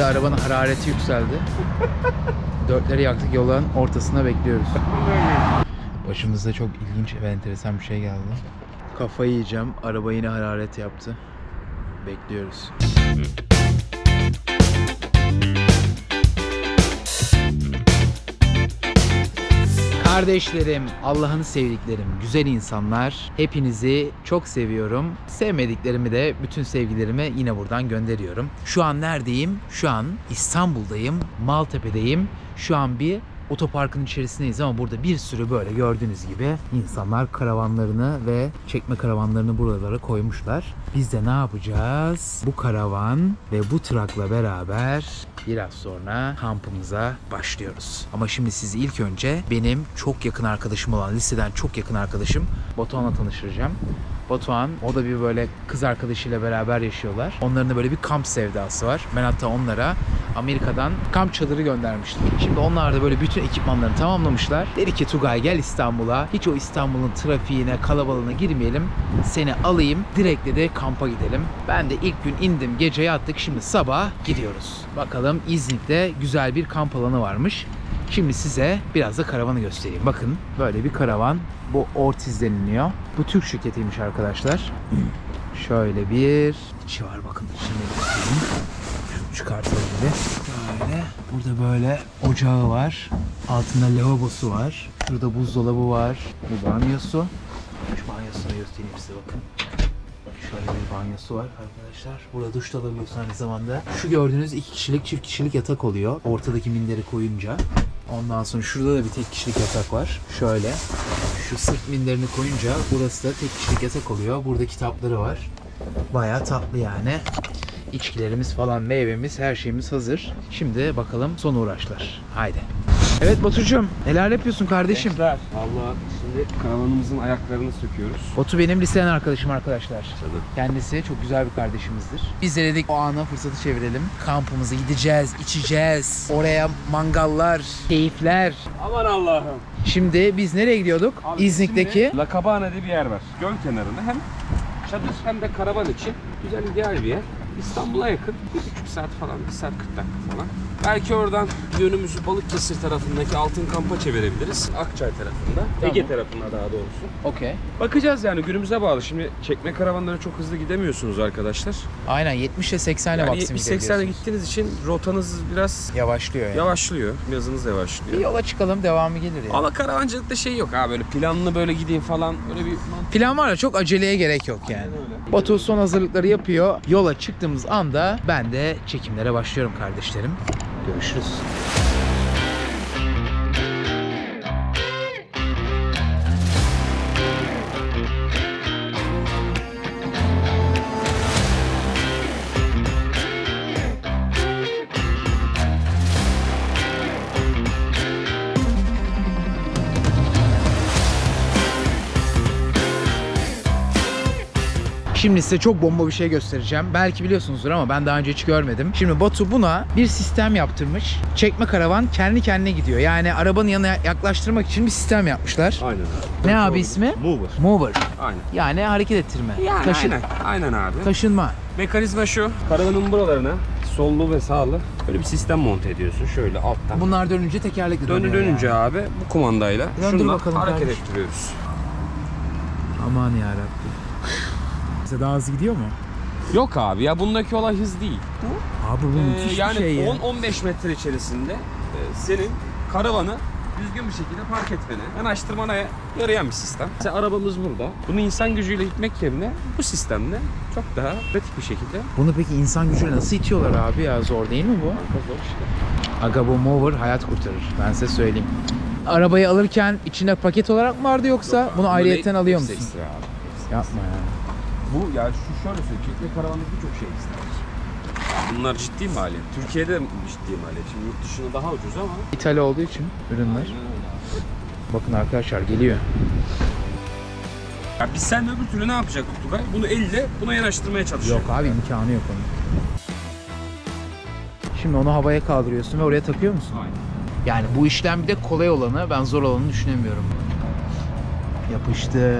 arabanın harareti yükseldi. Dörtleri yaktık, yolun ortasına bekliyoruz. Başımıza çok ilginç ve enteresan bir şey geldi. Kafayı yiyeceğim. Araba yine hararet yaptı. Bekliyoruz. Kardeşlerim, Allah'ın sevdiklerim, güzel insanlar, hepinizi çok seviyorum. Sevmediklerimi de bütün sevgilerimi yine buradan gönderiyorum. Şu an neredeyim? Şu an İstanbul'dayım, Maltepe'deyim. Şu an bir otoparkın içerisindeyiz ama burada bir sürü böyle gördüğünüz gibi insanlar karavanlarını ve çekme karavanlarını buralara koymuşlar. Biz de ne yapacağız? Bu karavan ve bu trakla beraber biraz sonra kampımıza başlıyoruz. Ama şimdi sizi ilk önce benim çok yakın arkadaşım olan, liseden çok yakın arkadaşım Batuhan'la tanıştıracağım. Batuhan, o da bir böyle kız arkadaşıyla beraber yaşıyorlar. Onların da böyle bir kamp sevdası var. Ben hatta onlara Amerika'dan kamp çadırı göndermiştim. Şimdi onlar da böyle bütün ekipmanlarını tamamlamışlar. Dedi ki Tugay gel İstanbul'a. Hiç o İstanbul'un trafiğine, kalabalığına girmeyelim. Seni alayım. Direkt de kampa gidelim. Ben de ilk gün indim. Gece yattık. Şimdi sabah gidiyoruz. Bakalım İznik'te güzel bir kamp alanı varmış. Şimdi size biraz da karavanı göstereyim. Bakın böyle bir karavan. Bu Ortiz deniliyor. Bu Türk şirketiymiş arkadaşlar. Şöyle bir içi var bakın. Şimdi şunu çıkartalım bir. Böyle. Burada böyle ocağı var. Altında lavabosu var. Şurada buzdolabı var. Bu banyosu. Şu banyosunu göstereyim size bakın. Şöyle bir banyosu var arkadaşlar. Burada duş da alabiliyorsun aynı zamanda. Şu gördüğünüz 2 kişilik, çift kişilik yatak oluyor. Ortadaki minderi koyunca. Ondan sonra şurada da bir tek kişilik yatak var. Şöyle. Şu sırt minderini koyunca burası da tek kişilik yatak oluyor. Burada kitapları var. Bayağı tatlı yani. İçkilerimiz falan, meyvemiz, her şeyimiz hazır. Şimdi bakalım son uğraşlar. Haydi. Evet Batucuğum, neler yapıyorsun kardeşim? Gençler, vallahi şimdi karavanımızın ayaklarını söküyoruz. Batu benim liseden arkadaşım arkadaşlar. Tabii. Kendisi çok güzel bir kardeşimizdir. Biz de dedik o anı, fırsatı çevirelim. Kampımıza gideceğiz, içeceğiz. Oraya mangallar, keyifler. Aman Allah'ım. Şimdi biz nereye gidiyorduk? Abi İznik'teki La Cabana diye bir yer var. Göl kenarında hem çadır hem de karavan için güzel ideal bir yer. İstanbul'a yakın. 1,5 saat falan, 1 saat 40 dakika falan. Belki oradan yönümüzü Balıkesir tarafındaki Altın Kamp'a çevirebiliriz. Akçay tarafında. Tamam. Ege tarafında daha doğrusu. Okey. Bakacağız yani, günümüze bağlı. Şimdi çekme karavanlara çok hızlı gidemiyorsunuz arkadaşlar. Aynen 70 ile 80 ile Yani maksimum 70-80'le gittiğiniz için rotanız biraz yavaşlıyor yani. yavaşlıyor. Yazınız Bir yavaşlıyor. yola çıkalım, devamı gelir yani. Ama karavancılıkta şey yok ha, böyle planlı böyle gideyim falan, öyle bir Plan var ya, çok aceleye gerek yok yani. öyle. Batu son hazırlıkları yapıyor. Yola çıktığımız anda ben de çekimlere başlıyorum kardeşlerim. Görüşürüz. Şimdi size çok bomba bir şey göstereceğim. Belki biliyorsunuzdur ama ben daha önce hiç görmedim. Şimdi Batu buna bir sistem yaptırmış. Çekme karavan kendi kendine gidiyor. Yani arabanın yanına yaklaştırmak için bir sistem yapmışlar. Aynen abi. Ne abi ismi? Mover. Mover. Aynen. Yani hareket ettirme. Yani Taşın. aynen abi. Taşınma. Mekanizma şu. Karavanın buralarına sollu ve sağlı böyle bir sistem monte ediyorsun şöyle alttan. Bunlar dönünce tekerlekle dönüyor. Dönünce yani. abi bu kumandayla Döndür şundan bakalım hareket kardeşim. ettiriyoruz. Aman yarabbim. Size daha hızlı gidiyor mu? Yok abi ya, bundaki olay hız değil. Abi bu müthiş Yani bir şey ya. 10-15 metre içerisinde senin karavanı düzgün bir şekilde park etmene, yanaştırmana yarayan bir sistem. Mesela arabamız burada. Bunu insan gücüyle itmek yerine bu sistemle çok daha pratik bir şekilde. Bunu peki insan gücüyle nasıl itiyorlar abi ya? Zor değil mi bu? Zor işte. Aga bu mower hayat kurtarır. Ben size söyleyeyim. Arabayı alırken içinde paket olarak mı vardı yoksa bunu ayrıyetten alıyor musun? Ekstra abi. Yapma ya. Bu yani şu şöyle söyleyeyim. Çekme karavandaki birçok şey ister. Bunlar ciddi maliyet. Türkiye'de ciddi maliyet. Şimdi yurt dışında daha ucuz ama. İthal olduğu için ürünler. Bakın arkadaşlar geliyor. Ya biz sen öbür türlü ne yapacaktık Tugay? Bunu elle buna yanaştırmaya çalışacak. Yok abi, imkanı yok onun. Şimdi onu havaya kaldırıyorsun ve oraya takıyor musun? Aynen. Yani bu işlem bir de kolay olanı, ben zor olanı düşünemiyorum. Yapıştır.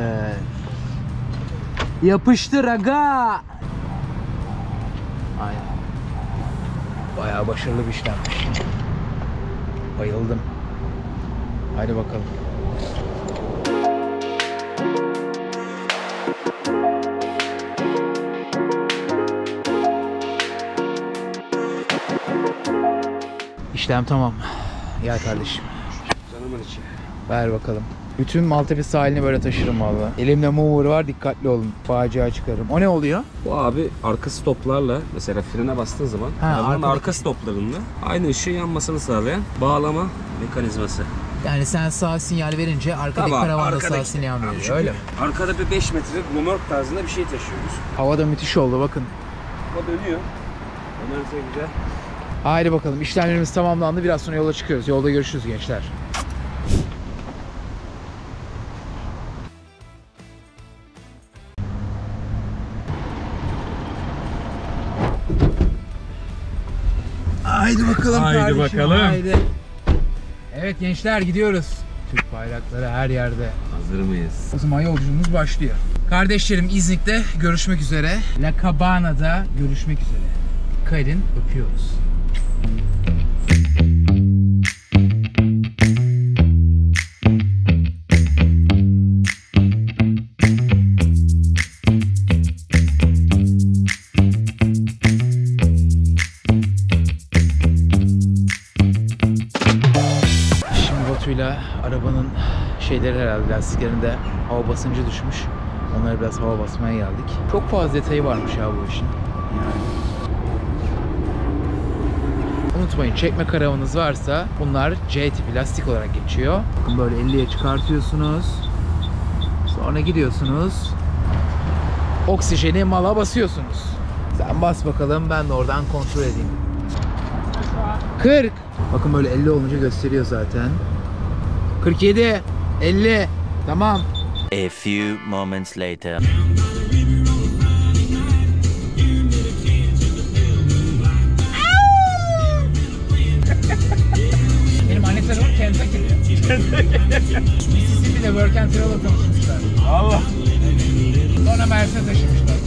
Yapıştır aga. Aynen. Bayağı başarılı bir işlemmiş. Bayıldım. Haydi bakalım. İşlem tamam. Gel kardeşim. Canımın içi. Ver bakalım. Bütün Maltepe sahilini böyle taşırım valla. Elimde mover var, dikkatli olun. Facia çıkarım. O ne oluyor? Bu abi arka stoplarla mesela frene bastığın zaman arabanın arka stoplarında aynı ışığı yanmasını sağlayan bağlama mekanizması. Yani sen sağ sinyal verince arkadaki karavan da sağ sinyal veriyor, öyle mi? Arkada bir 5 metre römork tarzında bir şey taşıyoruz. Hava da müthiş oldu bakın. O dönüyor. Dönerse güzel. Haydi bakalım, işlemlerimiz tamamlandı. Biraz sonra yola çıkıyoruz. Yolda görüşürüz gençler. Haydi bakalım Haydi kardeşim, bakalım. haydi. Evet gençler, gidiyoruz. Türk bayrakları her yerde. Hazır mıyız? O zaman yolculuğumuz başlıyor. Kardeşlerim, İznik'te görüşmek üzere. La Cabana'da görüşmek üzere. Dikkat edin, öpüyoruz. Arabanın şeyleri herhalde, lastiklerinde hava basıncı düşmüş. Onlara biraz hava basmaya geldik. Çok fazla detayı varmış ya bu işin. Yani. Unutmayın, çekme karavanınız varsa bunlar C tipi lastik olarak geçiyor. Bakın böyle 50'ye çıkartıyorsunuz. Sonra gidiyorsunuz. Oksijeni mala basıyorsunuz. Sen bas bakalım, ben de oradan kontrol edeyim. 40. Bakın böyle 50 olunca gösteriyor zaten. 47, 50, tamam. A few moments later. Benim anne tarafım Kentucky'li. Mississippi'de Work and Travel'la tanışmışlar. Allah. Sonra Mersin'e taşımışlar.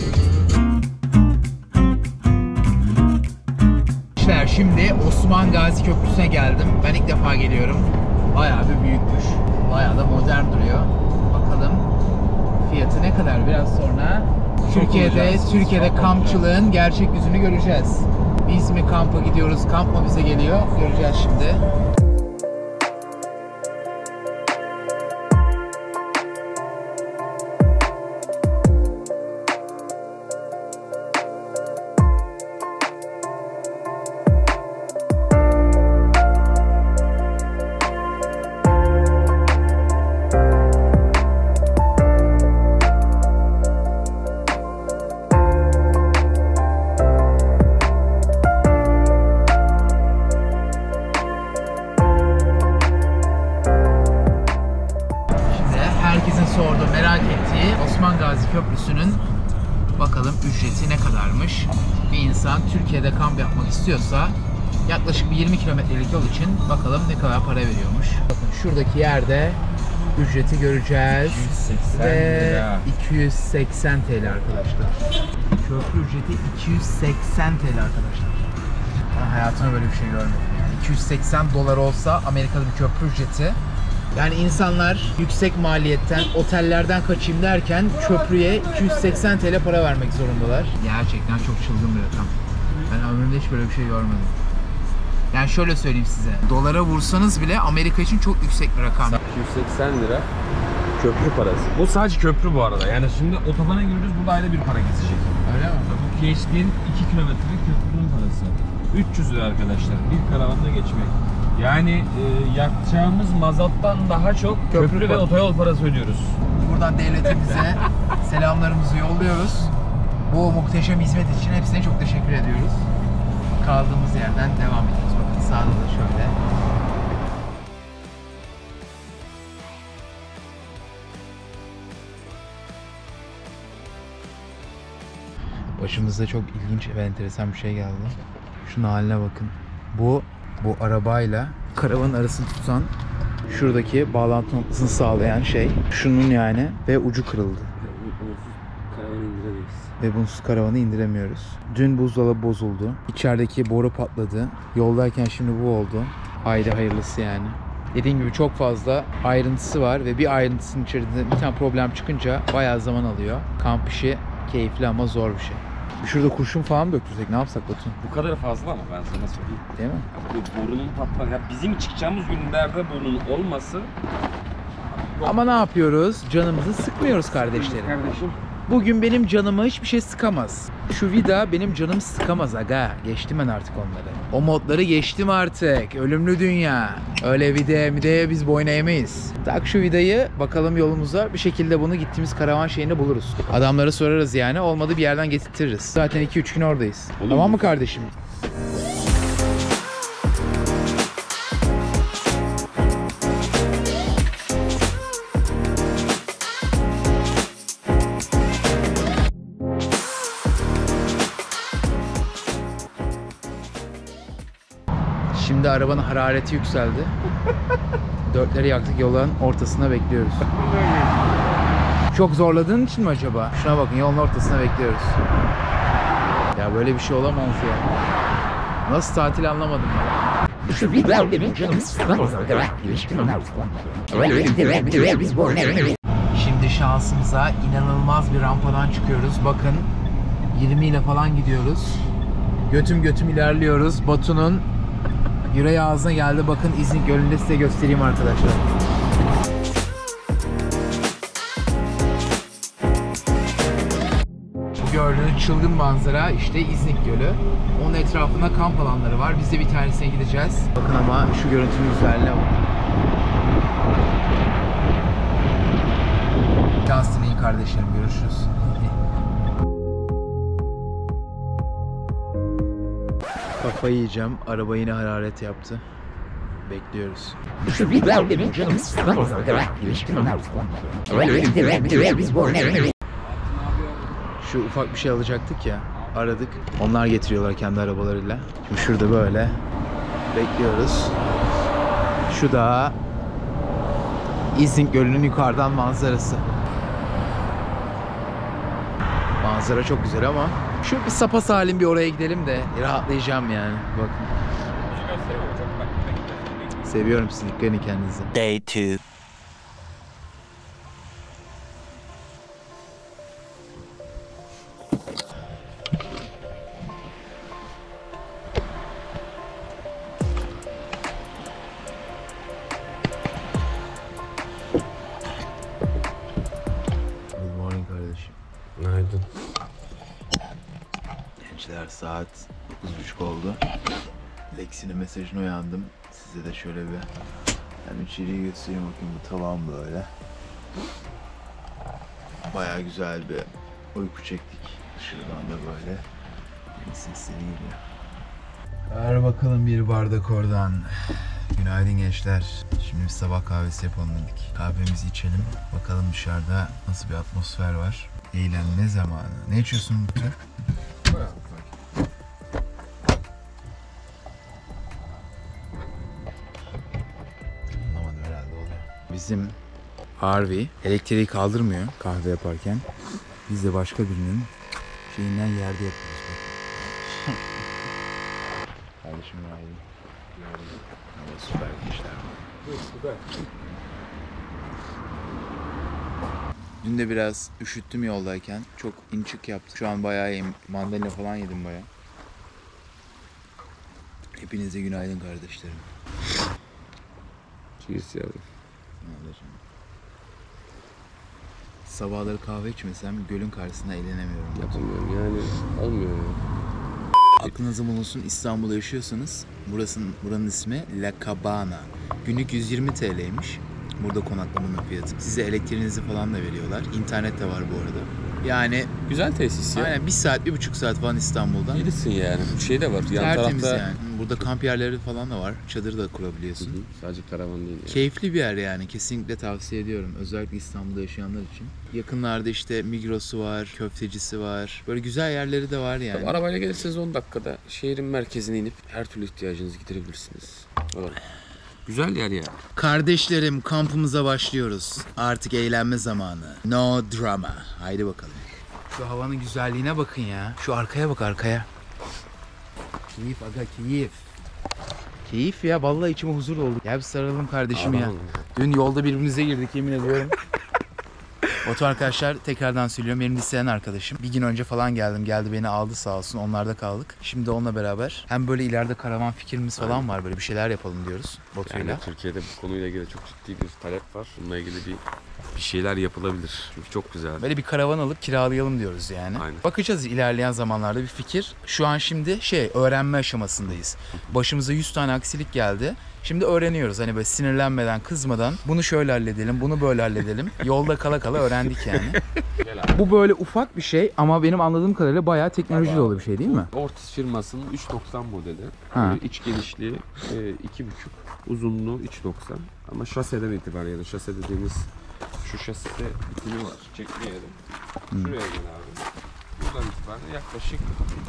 Şimdi Osman Gazi Köprüsü'ne geldim. Ben ilk defa geliyorum. Bayağı bir büyükmüş. Bayağı da modern duruyor. Bakalım fiyatı ne kadar, biraz sonra Türkiye'de kampçılığın gerçek yüzünü göreceğiz. Biz mi kampa gidiyoruz, kamp mı bize geliyor, göreceğiz şimdi. Sordu, merak ettiği Osman Gazi Köprüsü'nün bakalım ücreti ne kadarmış. Bir insan Türkiye'de kamp yapmak istiyorsa yaklaşık bir 20 kilometrelik yol için bakalım ne kadar para veriyormuş. Bakın şuradaki yerde ücreti göreceğiz. 280 ve lira. 280 TL arkadaşlar. Köprü ücreti 280 TL arkadaşlar. Ben hayatımda böyle bir şey görmedim. Yani 280 dolar olsa Amerika'da bir köprü ücreti. Yani insanlar yüksek maliyetten, otellerden kaçayım derken köprüye 280 TL para vermek zorundalar. Gerçekten çok çılgın bir rakam. Ben ömrümde hiç böyle bir şey görmedim. Yani şöyle söyleyeyim size. Dolara vursanız bile Amerika için çok yüksek bir rakam. 280 lira köprü parası. Bu sadece köprü bu arada. Yani şimdi otobana giriyoruz, burada ayrı bir para kesecek. Öyle mi? Bu geçtiğin 2 kilometrelik köprünün parası. 300 lira arkadaşlar. Bir karavanda geçmek. Yani yakacağımız mazottan daha çok köprü ve otoyol parası ödüyoruz. Buradan devletimize selamlarımızı yolluyoruz. Bu muhteşem hizmet için hepsine çok teşekkür ediyoruz. Kaldığımız yerden devam ediyoruz. Bakın sağda da şöyle. Başımıza çok ilginç ve enteresan bir şey geldi. Şunun haline bakın. Bu arabayla karavanın arasını tutan, şuradaki bağlantı noktasını sağlayan şey. Şunun yani ve ucu kırıldı. Karavanı indiremeyiz. ve bunsuz karavanı indiremiyoruz. Dün buzdolabı bozuldu. İçerideki boru patladı. Yoldayken şimdi bu oldu. Haydi hayırlısı yani. Dediğim gibi çok fazla ayrıntısı var ve bir ayrıntısının içerisinde bir tane problem çıkınca bayağı zaman alıyor. Kamp işi keyifli ama zor bir şey. Şurada kurşun falan döktürsek ne yapsak Batu? Bu kadar fazla ama ben sana söyleyeyim. Değil mi? Bu borunun patlaması. Ya bizim çıkacağımız günlerde borunun olması. Ama ne yapıyoruz? Canımızı sıkmıyoruz kardeşlerim. Kardeşim. Bugün benim canımı hiçbir şey sıkamaz. Şu vida benim canımı sıkamaz aga. Geçtim ben artık onları. O modları geçtim artık. Ölümlü dünya. Öyle videye biz boyun eğmeyiz. Tak şu vidayı bakalım yolumuza. Bir şekilde bunu gittiğimiz karavan şeyinde buluruz. Adamlara sorarız yani. Olmadı bir yerden getirtiriz. Zaten 2-3 gün oradayız. Olur Tamam mu? mı kardeşim? Şimdi arabanın harareti yükseldi. Dörtleri yaktık, yolun ortasına bekliyoruz. Çok zorladığın için mi acaba? Şuna bakın, yolun ortasına bekliyoruz. Ya böyle bir şey olamaz ya. Nasıl tatil anlamadım ben. Şimdi şansımıza inanılmaz bir rampadan çıkıyoruz. Bakın 20 ile falan gidiyoruz. Götüm ilerliyoruz. Batu'nun yüreği ağzına geldi. Bakın İznik Gölü'nde size göstereyim arkadaşlar. Bu gördüğünüz çılgın manzara işte İznik Gölü. Onun etrafında kamp alanları var. Biz de bir tanesine gideceğiz. Bakın ama şu görüntünün güzelliğine bakın. Şans dileyin kardeşlerim. Görüşürüz. Kafayı yiyeceğim. Araba yine hararet yaptı. Bekliyoruz. Şu ufak bir şey alacaktık ya. Aradık. Onlar getiriyorlar kendi arabalarıyla. Şimdi şurada böyle bekliyoruz. Şu da İznik Gölü'nün yukarıdan manzarası. Manzara çok güzel ama şu bir sapasalim bir oraya gidelim de rahatlayacağım yani. Bakın. Seviyorum sizi. Dikkat edin kendinize. Day 2. Good morning kardeşim. Günaydın. Gençler saat 9:30 oldu. Lexi'nin mesajına uyandım. Size de şöyle bir hem içeriye göstereyim bakayım, bu tavan böyle. Bayağı güzel bir uyku çektik. Dışarıdan da böyle sesleri geliyor. Ver bakalım bir bardak oradan. Günaydın gençler. Şimdi bir sabah kahvesi yapalım dedik. Kahvemizi içelim. Bakalım dışarıda nasıl bir atmosfer var. Eğlenme zamanı. Ne içiyorsun Mutlu? Anlamadım herhalde oluyor. Bizim Harvey elektriği kaldırmıyor kahve yaparken. Biz de başka birinin şeyinden yerde yapıyoruz. Bakın. Kardeşim günaydın. Süper işler var. Süper. Dün de biraz üşüttüm yoldayken. Çok inçik yaptım. Şu an bayağı iyiyim. Mandalina falan yedim bayağı. Hepinize günaydın kardeşlerim. Cheers yavrum. Sabahları kahve içmesem gölün karşısında eğlenemiyorum. Yapamıyorum yani. Olmuyor ya. Aklınızda bulunsun, İstanbul'da yaşıyorsanız buranın ismi La Cabana. Günlük 120 TL'ymiş. Burada konaklamanın fiyatı. Size elektriğinizi falan da veriyorlar. İnternet de var bu arada. Yani Güzel tesis ya. aynen 1 saat, 1,5 saat falan İstanbul'dan. Gelirsin yani. Şey de var. Yan Tertemiz tarafta. yani. Burada kamp yerleri falan da var. Çadır da kurabiliyorsun. Hı hı, sadece karavan değil yani. Keyifli bir yer yani. Kesinlikle tavsiye ediyorum. Özellikle İstanbul'da yaşayanlar için. Yakınlarda işte Migros'u var, köftecisi var. Böyle güzel yerleri de var yani. Tabii arabayla gelirseniz 10 dakikada şehrin merkezine inip her türlü ihtiyacınızı giderebilirsiniz. Olur. Güzel yer ya. Kardeşlerim, kampımıza başlıyoruz. Artık eğlenme zamanı. No drama. Haydi bakalım. Şu havanın güzelliğine bakın ya. Şu arkaya bak, arkaya. Keyif aga, keyif. Keyif ya, vallahi içime huzur oldu. Gel bir sarılalım kardeşim ya. Dün yolda birbirimize girdik yemin ediyorum. Batu arkadaşlar, tekrardan söylüyorum, benim liseyen arkadaşım. Bir gün önce falan geldi beni aldı sağ olsun, onlarda kaldık. Şimdi onunla beraber hem böyle ileride karavan fikrimiz falan var, böyle bir şeyler yapalım diyoruz Batu'yla. Yani Türkiye'de bu konuyla ilgili çok ciddi bir talep var. Bununla ilgili bir şeyler yapılabilir. Çünkü çok güzel. Böyle bir karavan alıp kiralayalım diyoruz yani. Aynen. Bakacağız ilerleyen zamanlarda bir fikir. Şu an şimdi öğrenme aşamasındayız. Başımıza 100 tane aksilik geldi. Şimdi öğreniyoruz, hani böyle sinirlenmeden, kızmadan bunu şöyle halledelim, bunu böyle halledelim. Yolda kala kala öğrendik yani. Bu böyle ufak bir şey ama benim anladığım kadarıyla bayağı teknoloji dolu bir şey değil mi? Ortis firmasının 3.90 modeli. Ha. İç genişliği 2.5, uzunluğu 3.90. Ama şaseden itibaren, yani şase dediğimiz şu şaside bitimi var. Çekmeyelim. Şuraya gel abi. Buradan itibaren yaklaşık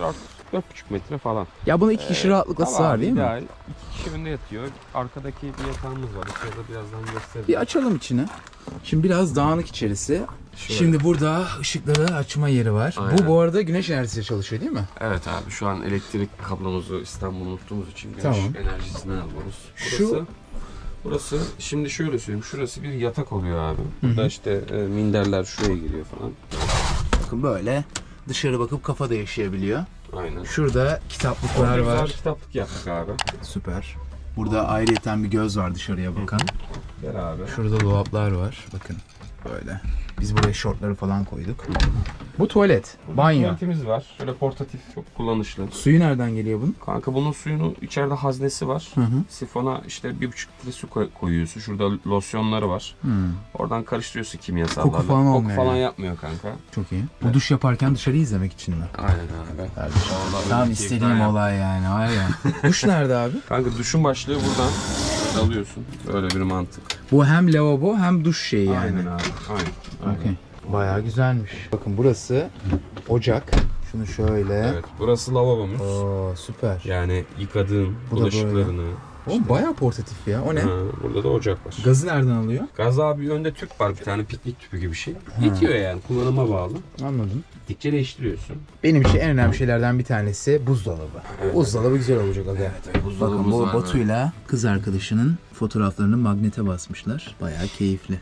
4,5 metre falan. Ya bunu 2 kişi rahatlıkla sığar değil mi? İdeal. 2 kişi önde yatıyor. Arkadaki bir yatağımız var. İçeride birazdan göstereyim. Bir açalım içini. Şimdi biraz dağınık içerisi. Şimdi burada ışıkları açma yeri var. Aynen. Bu arada güneş enerjisiyle çalışıyor değil mi? Evet abi, şu an elektrik kablomuzu İstanbul'u unuttuğumuz için güneş Tamam. enerjisinden alıyoruz. Şu- Burası şimdi şöyle söyleyeyim, şurası bir yatak oluyor abi. Burada işte minderler şuraya giriyor falan. Bakın böyle dışarı bakıp kafada yaşayabiliyor. Aynen. Şurada kitaplıklar Güzel var. kitaplık yaptık abi. Süper. Burada ayrıyeten bir göz var dışarıya bakan. Gel abi. Şurada dolaplar var. Bakın böyle. Biz buraya şortları falan koyduk. Bu tuvalet, banyo. Tuvaletimiz var. Şöyle portatif, çok kullanışlı. Suyu nereden geliyor bunun? Kanka bunun suyunu içeride haznesi var. Hı hı. Sifona işte 1,5 litre su koyuyorsun. Şurada losyonları var. Oradan karıştırıyorsun kimyasallarla. Koku falan olmuyor Koku falan yani. yapmıyor kanka. Çok iyi. Bu duş yaparken dışarıyı izlemek için mi? Aynen abi. Vallahi Tam öyle istediğim keyifler olay yani. Var ya. Duş nerede abi? Kanka duşun başlığı buradan alıyorsun. Böyle bir mantık. Bu hem lavabo hem duş şeyi yani. Aynen abi. Aynen. Okey. Bayağı güzelmiş. Bakın burası ocak. Şunu şöyle. Evet. Burası lavabomuz. Oo süper. Yani yıkadığın Bu da bulaşıklarını. Oğlum bayağı portatif ya. O ne? Ha, burada da ocak var. Gazı nereden alıyor? Gaz abi önde tüp var, bir tane piknik tüpü gibi bir şey. Yetiyor yani, kullanıma bağlı. Anladım. Gittikçe değiştiriyorsun. Benim için en önemli şeylerden bir tanesi buzdolabı. Buzdolabı güzel olacak aga. Bakın buzdolabımız bu var Batu'yla kız arkadaşının fotoğraflarını magnete basmışlar. Bayağı keyifli.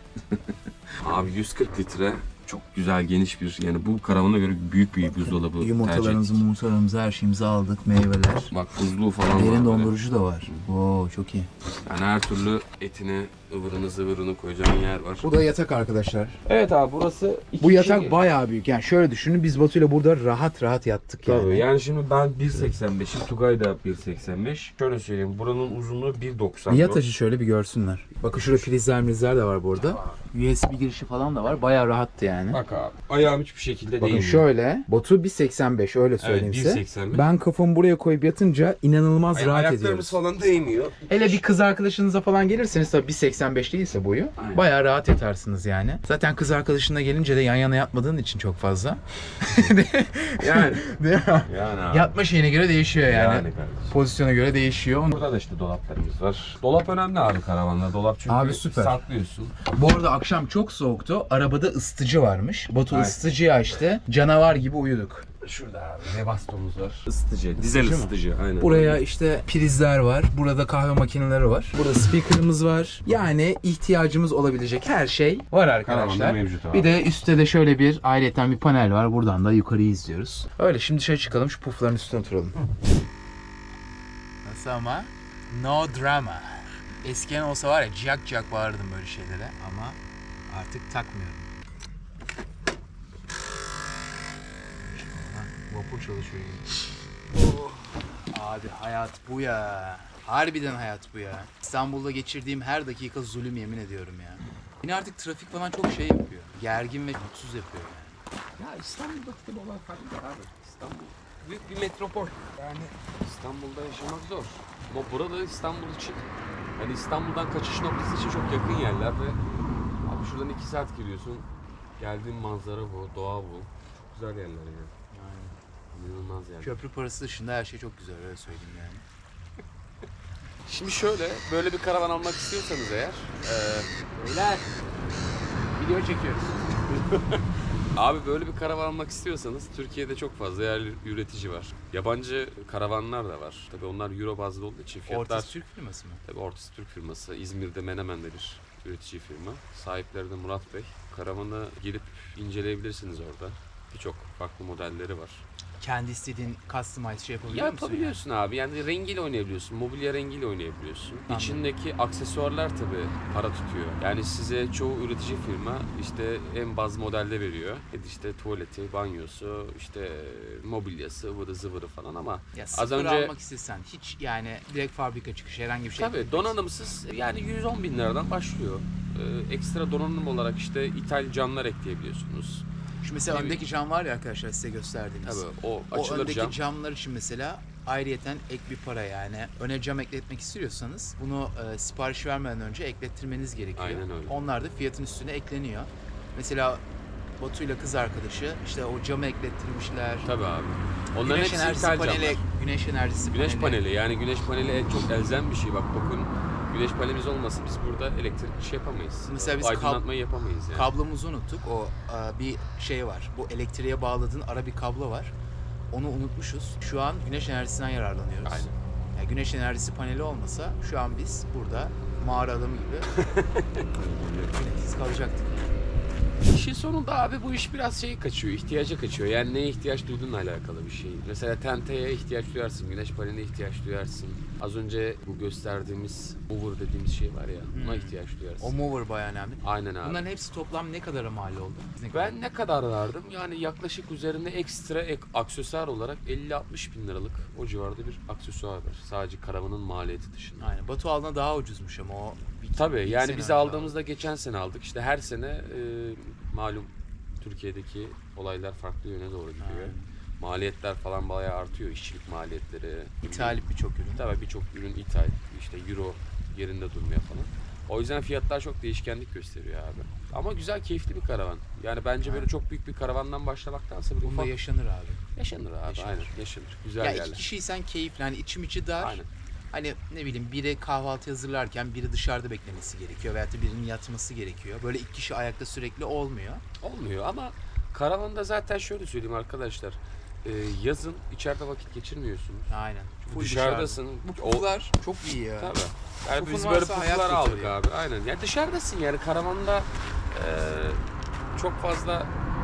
Abi 140 litre çok güzel, geniş bir, yani bu karavana göre büyük bir buzdolabı tercih Yumurtalarımızı, ettik. yumurtalarımızı, her şeyimizi aldık. Meyveler. Bak buzluğu falan var. Derin böyle. dondurucu da var. Oo çok iyi. Yani her türlü etini, ıvırını zıvırını koyacağın yer var. Bu da yatak arkadaşlar. Evet abi, burası iki Bu yatak kişi- bayağı büyük. Yani şöyle düşünün, biz Batu'yla burada rahat rahat yattık yani. Tabii yani şimdi ben 1.85'im, Tugay da 1.85. Şöyle söyleyeyim, buranın uzunluğu 1.90. Yat açı şöyle bir görsünler. Bakın şurada prizler de var burada. USB girişi falan da var. Bayağı rahattı yani. Bak abi, ayağım hiçbir şekilde Bakın değmiyor. şöyle. Batu 1.85 öyle söyleyeyim size. 1.85. Ben kafamı buraya koyup yatınca inanılmaz rahat Ayaklarımız ediyoruz. falan değmiyor. Hele bir kız arkadaşınıza falan gelirseniz, tabii 1.85 değilse boyu, Aynen. bayağı rahat yatarsınız yani. Zaten kız arkadaşınla gelince de yan yana yatmadığın için çok fazla. Yani. Değil mi? Yani abi. Yatma şeyine göre değişiyor yani. kardeşim. Pozisyona göre değişiyor. Burada da işte dolaplarımız var. Dolap önemli abi karavanda. Dolap çünkü Abi süper. saklıyorsun. Bu arada akşam çok soğuktu. Arabada ısıtıcı varmış. Batu Ay. ısıtıcıyı açtı. Canavar gibi uyuduk. Şurada abi Webasto'muz var. Isıtıcı. Dizel mı? ısıtıcı. Aynen. Buraya işte prizler var. Burada kahve makineleri var. Burada speaker'ımız var. Yani ihtiyacımız olabilecek her şey var arkadaşlar. Karavanda mevcut abi. Bir de üstte de şöyle bir ayrıyeten bir panel var. Buradan da yukarıyı izliyoruz. Öyle, şimdi dışarı çıkalım, şu pufların üstüne oturalım. Nasıl ama? No drama. Eskiden olsa var ya, ciyak ciyak bağırdım böyle şeylere ama artık takmıyorum. Vapur çalışıyor. Oh. Abi hayat bu ya. Harbiden hayat bu ya. İstanbul'da geçirdiğim her dakika zulüm, yemin ediyorum ya. Yine artık trafik falan çok şey yapıyor. Gergin ve mutsuz yapıyor yani. Ya İstanbul'daki olay farklı abi. İstanbul büyük bir metropol. Yani İstanbul'da yaşamak zor. Ama burada İstanbul için, hani İstanbul'dan kaçış noktası için çok yakın yerler ve abi şuradan 2 saat giriyorsun. Geldiğin manzara bu, doğa bu. Çok güzel yerler yani. İnanılmaz yani. Köprü parası dışında her şey çok güzel, öyle söyleyeyim yani. Şimdi şöyle, böyle bir karavan almak istiyorsanız eğer, Beyler, video çekiyoruz. Abi böyle bir karavan almak istiyorsanız Türkiye'de çok fazla yerli üretici var. Yabancı karavanlar da var. Tabii onlar euro bazlı olduğu için fiyatlar... Ortası Türk firması mı? Tabii Ortası Türk firması. İzmir'de Menemen'de bir üretici firma. Sahipleri de Murat Bey. Karavanı gelip inceleyebilirsiniz orada. Birçok farklı modelleri var. Kendi istediğin customize şey yapabiliyor musun? Yapabiliyorsun abi. Yani rengiyle oynayabiliyorsun. Mobilya rengiyle oynayabiliyorsun. Anladım. İçindeki aksesuarlar tabii para tutuyor. Yani size çoğu üretici firma işte en baz modelde veriyor. İşte tuvaleti, banyosu, işte mobilyası, ıvırı zıvırı falan ama Ya az sıfır önce almak istesen hiç yani direkt fabrika çıkışı herhangi bir şey. tabii donanımsız yani 110 bin liradan başlıyor. Ekstra donanım olarak işte ithal camlar ekleyebiliyorsunuz. Şu mesela Tabii. öndeki cam var ya arkadaşlar size gösterdiğimiz. Tabii o O açılır öndeki cam. camlar için mesela ayrıyeten ek bir para yani. Öne cam ekletmek istiyorsanız bunu sipariş vermeden önce eklettirmeniz gerekiyor. Aynen öyle. Onlar da fiyatın üstüne ekleniyor. Mesela Batu ile kız arkadaşı işte o camı eklettirmişler. Tabii abi. Onların Güneş hepsi enerjisi ithal paneli, camlar. güneş enerjisi Güneş paneli yani güneş paneli çok elzem bir şey bak bakın güneş panelimiz olmasa biz burada elektrik şey yapamayız. Mesela biz aydınlatmayı yapamayız yani. Kablomuzu unuttuk. O bir şey var. Bu elektriğe bağladığın ara bir kablo var. Onu unutmuşuz. Şu an güneş enerjisinden yararlanıyoruz. Aynen. Yani güneş enerjisi paneli olmasa şu an biz burada mağara adamı gibi güneşsiz kalacaktık. İşin sonunda abi bu iş biraz şey kaçıyor, ihtiyaca kaçıyor. Yani neye ihtiyaç duyduğunla alakalı bir şey. Mesela tenteye ihtiyaç duyarsın, güneş paneline ihtiyaç duyarsın. Az önce bu gösterdiğimiz mover dediğimiz şey var ya, buna ihtiyaç duyarsın. O mover bayağı önemli. Aynen abi. Bunların hepsi toplam ne kadara mal oldu? Ben ne kadar verdim? Yani yaklaşık üzerinde ekstra aksesuar olarak 50-60 bin liralık o civarda bir aksesuar var. Sadece karavanın maliyeti dışında. Aynen. Batu aldığında daha ucuzmuş ama o. Tabii iki yani sene biz önce aldığımızda geçen sene aldık. İşte her sene malum Türkiye'deki olaylar farklı yöne doğru gidiyor. Aynen. Maliyetler falan bayağı artıyor. İşçilik maliyetleri. İthal birçok ürün. Tabii birçok ürün ithal. İşte euro yerinde durmuyor falan. O yüzden fiyatlar çok değişkenlik gösteriyor abi. Ama güzel, keyifli bir karavan. Yani bence böyle çok büyük bir karavandan başlamaktansa böyle Bunda ufak yaşanır abi. yaşanır abi. Yaşanır. Aynen yaşanır. Güzel Ya yerler. iki kişiysen keyifli. Hani içim içi dar. Aynen. Hani ne bileyim biri kahvaltı hazırlarken biri dışarıda beklemesi gerekiyor veyahut da birinin yatması gerekiyor. Böyle iki kişi ayakta sürekli olmuyor. Olmuyor ama karavanda zaten şöyle söyleyeyim arkadaşlar. Yazın içeride vakit geçirmiyorsunuz. Aynen. Full Dışarıdasın. dışarıda. Bu puflar çok iyi ya. Tabii. Yani Pufun biz böyle varsa hayat puflar aldık kurtarıyor. abi. Aynen. Yani dışarıdasın yani karavanda çok fazla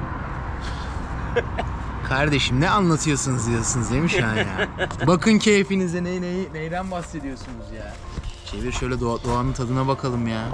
Kardeşim ne anlatıyorsunuz diyorsunuz değil mi şu an ya? Bakın keyfinize neyden bahsediyorsunuz ya? Çevir şöyle doğanın tadına bakalım ya.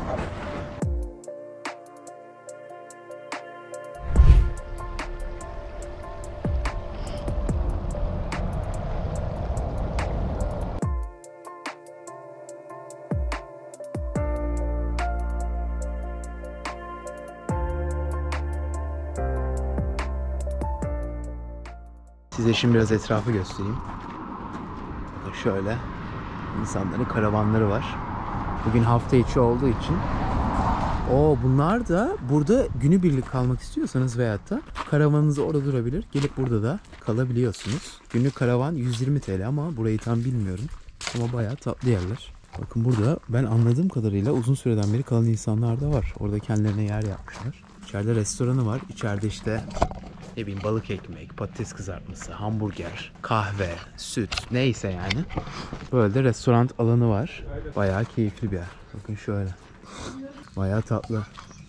Size şimdi biraz etrafı göstereyim. Bakın şöyle insanların karavanları var. Bugün hafta içi olduğu için. Bunlar da burada günübirlik kalmak istiyorsanız veyahut da karavanınız orada durabilir. Gelip burada da kalabiliyorsunuz. Günlük karavan 120 TL ama burayı tam bilmiyorum. Ama bayağı tatlı yerler. Bakın burada ben anladığım kadarıyla uzun süreden beri kalan insanlar da var. Orada kendilerine yer yapmışlar. İçeride restoranı var. İçeride işte ne bileyim balık ekmek, patates kızartması, hamburger, kahve, süt neyse yani. Böyle de restoran alanı var. Bayağı keyifli bir yer. Bakın şöyle. Bayağı tatlı.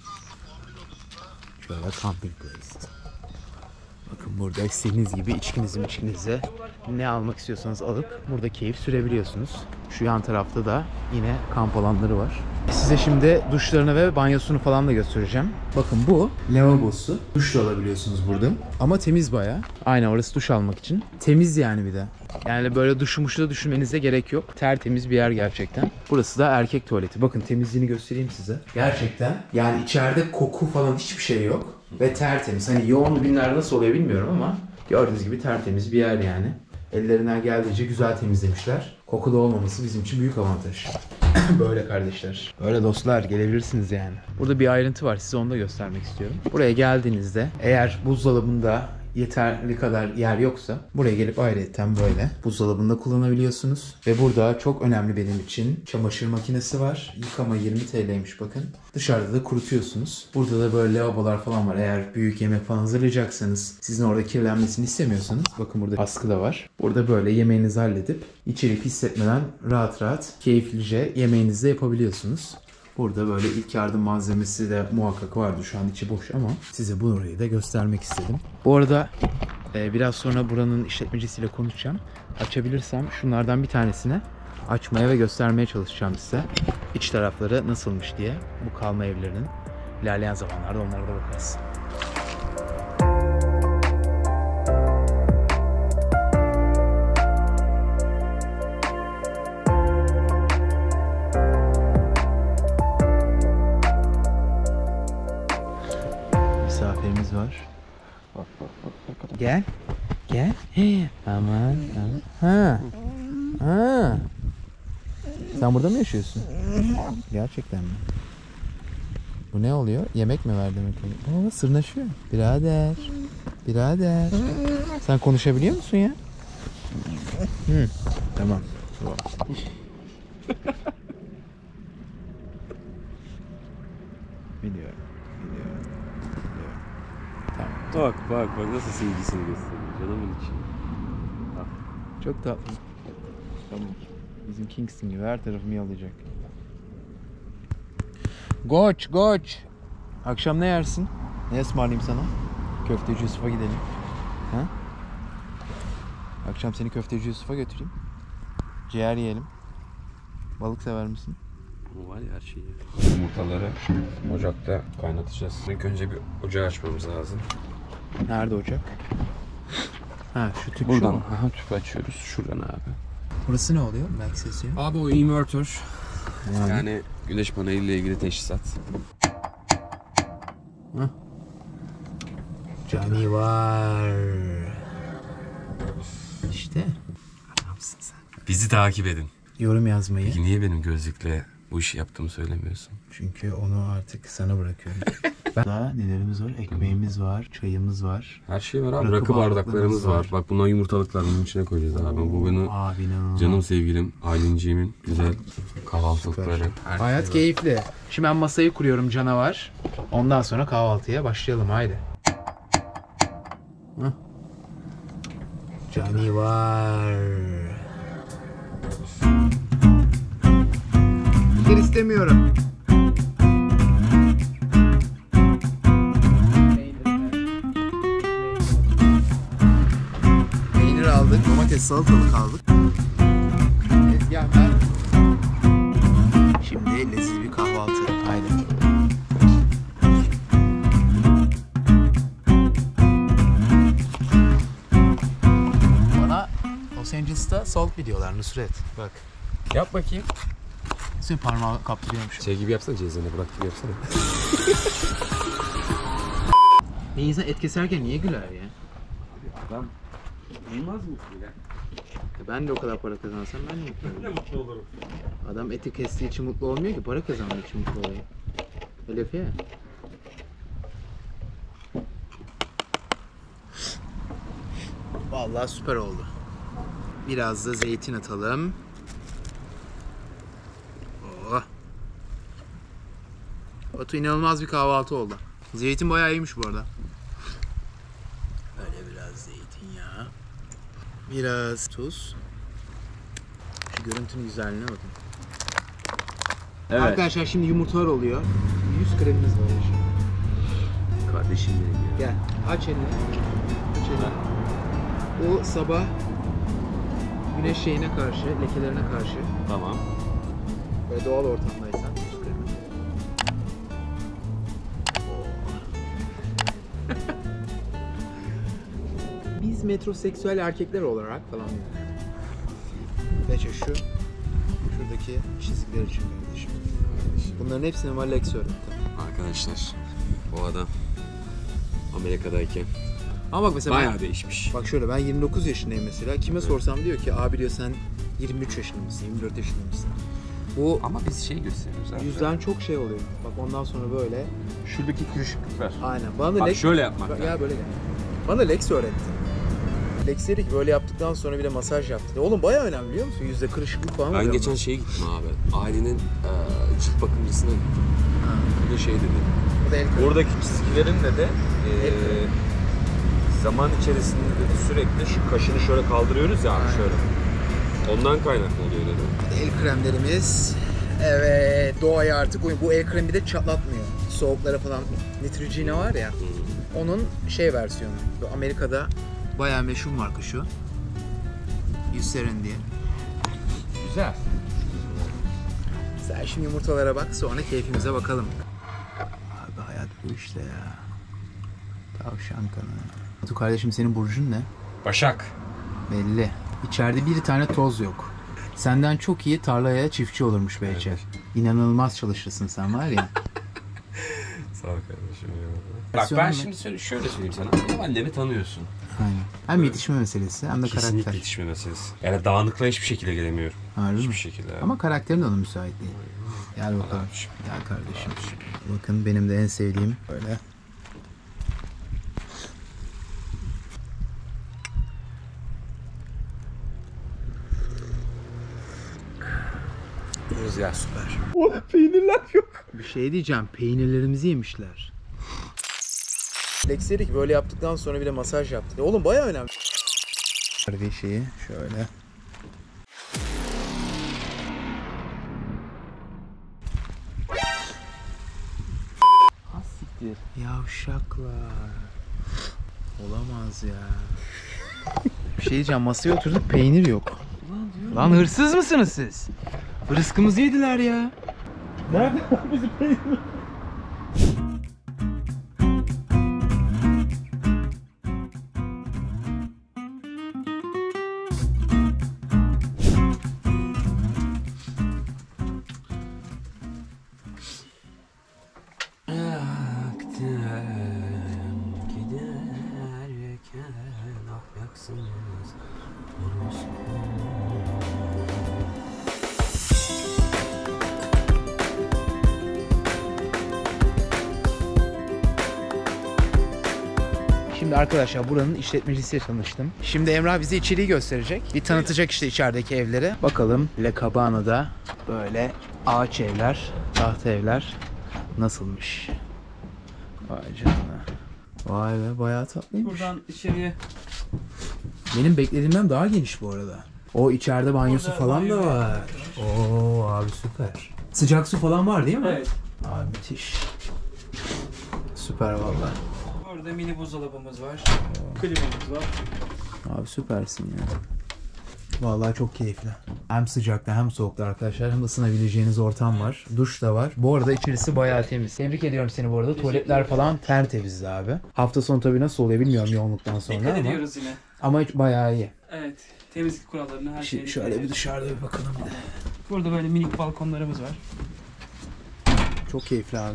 Şöyle camping place. Bakın burada istediğiniz gibi içkinizi ne almak istiyorsanız alıp burada keyif sürebiliyorsunuz. Şu yan tarafta da yine kamp alanları var. Size şimdi duşlarını ve banyosunu falan da göstereceğim. Bakın bu lavabosu. Duş da alabiliyorsunuz burada. Ama temiz bayağı. Aynen orası duş almak için. Temiz yani bir de. Yani böyle duşmuşu da düşünmenize gerek yok. Tertemiz bir yer gerçekten. Burası da erkek tuvaleti. Bakın temizliğini göstereyim size. Gerçekten yani içeride koku falan hiçbir şey yok. Ve tertemiz. Hani yoğun günler nasıl oluyor bilmiyorum ama gördüğünüz gibi tertemiz bir yer yani. Ellerinden geldiğince güzel temizlemişler. Kokulu olmaması bizim için büyük avantaj. Böyle kardeşler. Böyle dostlar gelebilirsiniz yani. Burada bir ayrıntı var. Size onu da göstermek istiyorum. Buraya geldiğinizde eğer buzdolabında yeterli kadar yer yoksa buraya gelip ayrıyeten böyle buzdolabında kullanabiliyorsunuz. Ve burada çok önemli benim için çamaşır makinesi var. Yıkama 20 TL'ymiş bakın. Dışarıda da kurutuyorsunuz. Burada da böyle lavabolar falan var. Eğer büyük yemek falan hazırlayacaksanız, sizin orada kirlenmesini istemiyorsanız, bakın burada askı da var. Burada böyle yemeğinizi halledip içerik hissetmeden rahat rahat keyiflice yemeğinizi de yapabiliyorsunuz. Burada böyle ilk yardım malzemesi de muhakkak vardı. Şu an içi boş ama size burayı da göstermek istedim. Bu arada biraz sonra buranın işletmecisiyle konuşacağım. Açabilirsem şunlardan bir tanesini açmaya ve göstermeye çalışacağım size. İç tarafları nasılmış diye. Bu kalma evlerinin. İlerleyen zamanlarda onlara da bakarız. Misafirimiz var. Gel. Gel. Aman. Ha. Ha. Sen burada mı yaşıyorsun? Gerçekten mi? Bu ne oluyor? Yemek mi ver demek oluyor? Sırnaşıyor. Birader. Birader. Sen konuşabiliyor musun ya? Hı. Tamam. Biliyorum. Bak nasıl sevgisini gösteriyor canımın için. Çok tatlı. Tamam. Bizim Kingston gibi her tarafımı yalayacak. Goç. Akşam ne yersin? Ne ısmarlayayım sana? Köfteci Yusuf'a gidelim. Ha? Akşam seni köfteci Yusuf'a götüreyim. Ciğer yiyelim. Balık sever misin? Bu var ya her şeyi. Yumurtaları ocakta kaynatacağız. İlk önce bir ocağı açmamız lazım. Nerede ocak? Ha şu tüp Buradan. şu mu? Aha, tüpü açıyoruz. Şuradan abi. Burası ne oluyor? Belki ses yok. Abi o invertör. Yani güneş paneliyle ilgili teşhisat. Cani var. İşte. Adamsın sen. Bizi takip edin. Yorum yazmayı. Peki niye benim gözlükle bu işi yaptığımı söylemiyorsun? Çünkü onu artık sana bırakıyorum. Daha nelerimiz var? Ekmeğimiz var, çayımız var. Her şey var abi. Rakı bardaklarımız var. Bak bunlar yumurtalıklar. Bunun içine koyacağız abi. Bu benim canım sevgilim, Aylinciğimin güzel kahvaltılıkları. Hayat keyifli. Şimdi ben masayı kuruyorum canavar. Ondan sonra kahvaltıya başlayalım haydi. Cani var. Fikir istemiyorum. Peynir aldık, domates, salatalık aldık. Tezgah ver. Şimdi leziz bir kahvaltı. Haydi. Bana Los Angeles'ta salt videolar Nusret. Bak. Yap bakayım. Senin parmağı kaptırıyormuş. Şey gibi yapsana, cezene bırak gibi yapsana. Bir insan et keserken niye güler ya? Adam duymaz mı ya? Ben de o kadar para kazansam ben de mutlu olurum. Ben de mutlu olurum. Adam eti kestiği için mutlu olmuyor ki, para kazandığı için mutlu oluyor. Öyle yapıyor ya. Vallahi süper oldu. Biraz da zeytin atalım. Oh. Batu inanılmaz bir kahvaltı oldu. Zeytin bayağı iyiymiş bu arada. Böyle biraz zeytinyağı. Biraz tuz. Şu görüntünün güzelliğine bakın. Evet. Arkadaşlar şimdi yumurtalar oluyor. 100 kremimiz var. Kardeşim benim ya. Gel aç elini. Aç elini. O sabah güneş şeyine karşı, lekelerine karşı Tamam. ve doğal ortamdaysan 100 kremi. Biz metroseksüel erkekler olarak falan diyor. Beçe şu. Şuradaki çizgiler için kardeşim. Bunların hepsini var Lex öğretti. Arkadaşlar, o adam Amerika'dayken Ama bak mesela bayağı değişmiş. bak şöyle ben 29 yaşındayım mesela. Kime sorsam diyor ki abi diyor sen 23 yaşında mısın, 24 yaşında mısın? Bu Ama biz şey gösteriyoruz abi. yüzden çok şey oluyor. Bak ondan sonra böyle. Şuradaki kırışıklıklar. Aynen. Bana da Bak Lex... şöyle yapmak Bak, lazım. ya böyle gel. Bana Lex öğretti. Lex dedi ki böyle yaptıktan sonra bir de masaj yaptı. Oğlum bayağı önemli biliyor musun? Yüzde kırışıklık falan. Ben geçen şeye gittim abi. Ailenin cilt bakımcısına gittim. Bir de şey dedi. Bu da el kremi. Buradaki çizgilerinle de zaman içerisinde dedi sürekli şu kaşını şöyle kaldırıyoruz ya abi şöyle. Ondan kaynaklı oluyor dedi. El kremlerimiz. Evet, doğaya artık uyum. Bu el kremi bir de çatlatmıyor. Soğuklara falan. Neutrogena var ya. Onun şey versiyonu. Bu Amerika'da bayağı meşhur marka şu. Eucerin diye. Güzel. Sen şimdi yumurtalara bak, sonra keyfimize bakalım. Abi hayat bu işte ya. Tavşan kanı. Batu kardeşim, senin burcun ne? Başak. Belli. İçeride bir tane toz yok. Senden çok iyi tarlaya çiftçi olurmuş Beyce. Evet. İnanılmaz çalışırsın sen var ya. Sağ ol kardeşim ya. Bak ben şimdi şöyle söyleyeyim sana. Annemi tanıyorsun. Aynen. Hem yetişme meselesi hem de Kesinlikle karakter. yetişme meselesi. Yani dağınıklığa hiçbir şekilde gelemiyorum. Harbi Hiçbir mi? şekilde. Ama karakterin de ona müsait değil. Gel bakalım. Gel kardeşim. Bakın benim de en sevdiğim böyle. Güzel. Süper. Oğlum peynirler yok. Bir şey diyeceğim. Peynirlerimizi yemişler. Lex dedi ki böyle yaptıktan sonra bir de masaj yaptı. Oğlum bayağı önemli. Bir şeyi şöyle. Siktir. Yavşaklar. Olamaz ya. Bir şey diyeceğim, masaya oturduk, peynir yok. Lan hırsız mısınız siz? Rızkımızı yediler ya. Nerede bizim peynir? Şimdi arkadaşlar buranın işletmecisiyle tanıştım. Şimdi Emrah bize içeriği gösterecek. Bir tanıtacak işte içerideki evleri. Bakalım Le Cabana'da böyle ağaç evler, tahta evler nasılmış? Vay canına. Vay be, bayağı tatlıymış. Buradan içeriye Benim beklediğimden daha geniş bu arada. O içeride banyosu Orada falan da banyo var. Oo abi süper. Sıcak su falan var değil mi? evet. Abi müthiş. Süper vallahi. Orada mini buzdolabımız var. Klimamız var. Abi süpersin ya. Vallahi çok keyifli. Hem sıcakta hem soğukta arkadaşlar. Hem ısınabileceğiniz ortam var. Duş da var. Bu arada içerisi bayağı temiz. Tebrik ediyorum seni bu arada. Tuvaletler falan tertemizdi abi. Hafta sonu tabii nasıl oluyor bilmiyorum yoğunluktan sonra Dikkat ama. ediyoruz yine. Ama bayağı iyi. Evet. Temizlik kurallarına her şeyi Şöyle dikkat bir ediyoruz. dışarıda bir bakalım bir de. Burada böyle minik balkonlarımız var. Çok keyifli abi.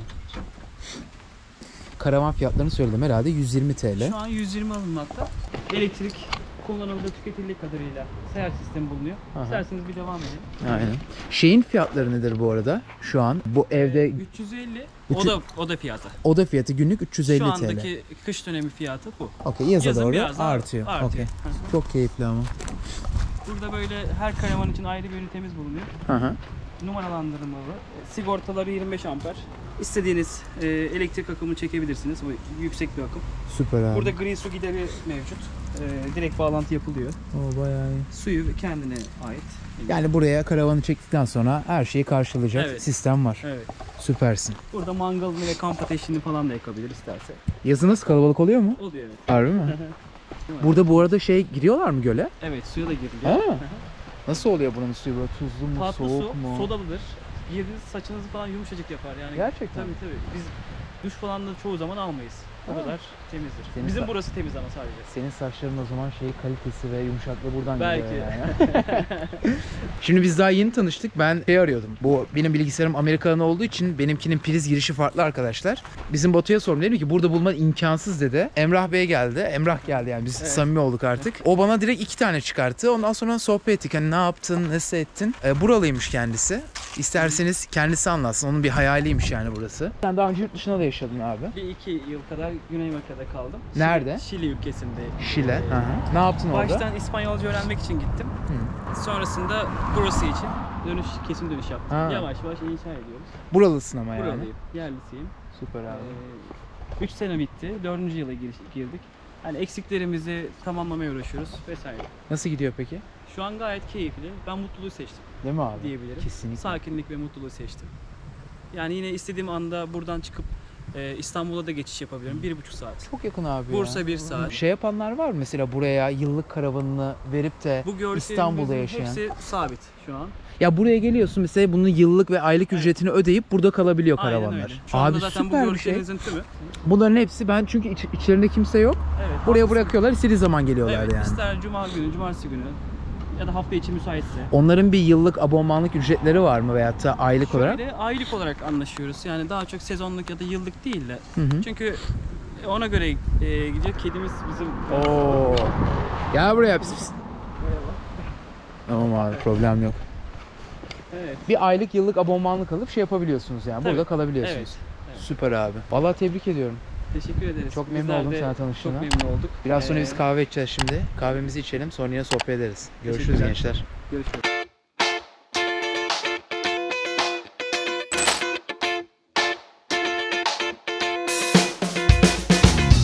Karavan fiyatlarını söyledim herhalde 120 TL. Şu an 120 alınmakta. Elektrik kullanımda tüketildiği kadarıyla seyahat sistemi bulunuyor. Aha. İsterseniz bir devam edelim. Aynen. Şeyin fiyatları nedir bu arada? Şu an bu evde 350 Üçün- oda fiyatı. oda fiyatı günlük 350 Şu TL. andaki kış dönemi fiyatı bu. Okey, yaza Yazın doğru biraz daha artıyor. artıyor. Okey. Hı hı. Çok keyifli ama. Burada böyle her karavan için ayrı bir ünitemiz bulunuyor. Hı hı. Numaralandırmalı. Sigortaları 25 amper. İstediğiniz elektrik akımını çekebilirsiniz. Bu yüksek bir akım. Süper abi. Burada gri su gideri mevcut. Direkt bağlantı yapılıyor. O bayağı iyi. Suyu kendine ait. Yani buraya karavanı çektikten sonra her şeyi karşılayacak Evet. sistem var. Evet. Süpersin. Burada mangalını ve kamp ateşini falan da yakabilir isterse. Yazın nasıl, kalabalık oluyor mu? Oluyor evet. Harbi mi? Burada bu arada giriyorlar mı göle? Evet, suya da giriliyor. Ha. Nasıl oluyor buranın suyu, böyle tuzlu mu, Tatlı soğuk su, mu? sodalıdır. Girdiğiniz saçınızı falan yumuşacık yapar yani. Gerçekten mi? Tabii. Biz duş falan da çoğu zaman almayız. O Ha. kadar temizdir. Senin Bizim sa- burası temiz ama sadece. Senin saçların o zaman kalitesi ve yumuşaklığı buradan Belki. geliyor yani. Şimdi biz daha yeni tanıştık. Ben arıyordum. Bu benim bilgisayarım Amerikan olduğu için benimkinin priz girişi farklı arkadaşlar. Bizim Batu'ya sordum. Dedim ki burada bulman imkansız dedi. Emrah Bey geldi. Emrah geldi yani. Biz Evet. samimi olduk artık. O bana direkt 2 tane çıkarttı. Ondan sonra sohbet ettik. Hani ne yaptın, nasıl ettin? Buralıymış kendisi. İsterseniz kendisi anlatsın. Onun bir hayaliymiş yani burası. Sen daha önce yurt dışında da yaşadın abi. Bir 2 yıl kadar Güney Amerika'da kaldım. Nerede? Şili ülkesinde. Şile. Hı hı. Ne yaptın orada? Baştan İspanyolca öğrenmek için gittim. Sonrasında burası için kesin dönüş yaptım. Ha. Yavaş yavaş inşa ediyoruz. Buralısın ama yani. Buralıyım, yerlisiyim. Süper abi. 3 sene bitti, 4. yıla girdik. Yani eksiklerimizi tamamlamaya uğraşıyoruz vesaire. Nasıl gidiyor peki? Şu an gayet keyifli. Ben mutluluğu seçtim Değil mi abi? diyebilirim. Kesinlikle. Sakinlik ve mutluluğu seçtim. Yani yine istediğim anda buradan çıkıp İstanbul'a da geçiş yapabilirim. 1,5 saat. Çok yakın abi Bursa ya. 1 saat. Şey yapanlar var mı mesela buraya yıllık karavanını verip de Bu İstanbul'da gördüklerimizin yaşayan? hepsi sabit şu an. Ya buraya geliyorsun mesela bunun yıllık ve aylık Evet. ücretini ödeyip burada kalabiliyor Aynen karavanlar. öyle. Şu anda Abi zaten bu süper bir şey. gördüklerinizin tümü. Bunların hepsi ben çünkü içlerinde kimse yok. Evet. Buraya bırakıyorlar istediği zaman geliyorlar Evet, yani. ister cuma günü, cumartesi günü ya da hafta içi müsaitse. Onların bir yıllık abonmanlık ücretleri var mı veyahut da aylık olarak? Şöyle aylık olarak anlaşıyoruz. Yani daha çok sezonluk ya da yıllık değil de. Hı hı. Çünkü ona göre gidiyor. Kedimiz bizim... Oo. Gel buraya. Pis pis. Tamam abi problem yok. Evet. Bir aylık yıllık abonmanlık alıp şey yapabiliyorsunuz yani. Tabii. Burada kalabiliyorsunuz. Evet. Evet. Süper abi. Vallahi tebrik ediyorum. Teşekkür ederiz. Çok memnun Bizler oldum de sana tanıştığıma. Çok memnun olduk. Biraz sonra biz kahve içeceğiz şimdi. Kahvemizi içelim sonra yine sohbet ederiz. Görüşürüz Teşekkürler. gençler. Görüşürüz.